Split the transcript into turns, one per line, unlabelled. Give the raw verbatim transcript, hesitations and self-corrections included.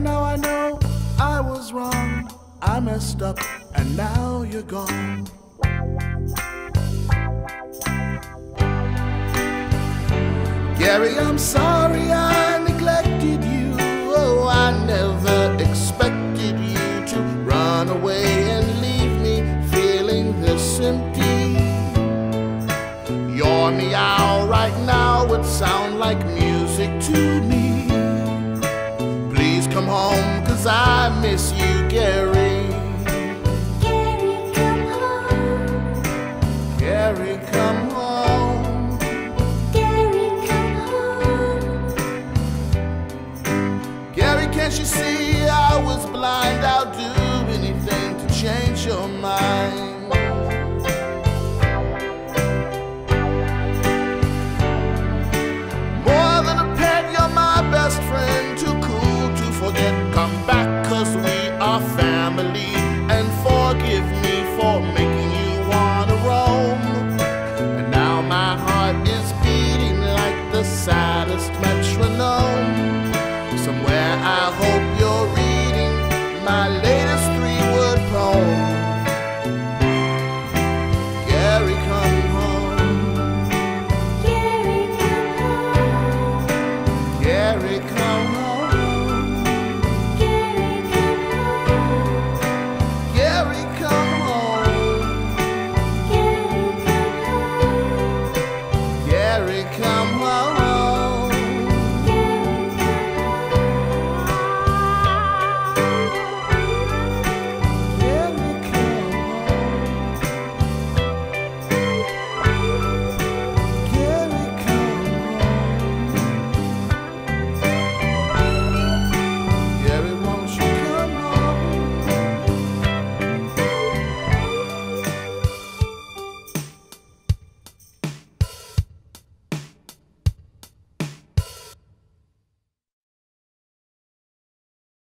now I know I was wrong. I messed up and now you're gone. Gary, I'm sorry I neglected you. Oh, I never expected you to run away and leave me feeling this empty. Your meow right now would sound like music to me. Please come home, 'cause I miss you, Gary.
Gary, come home.
Gary, come home.
Gary, come home.
Gary, can't you see I was blind? I'll do anything to change your mind. More than a pet, you're my best friend. Too cool to forget. Come back, 'cause we are family. And forgive me for making you wanna roam. And now my heart is beating like the saddest metronome. Somewhere I hope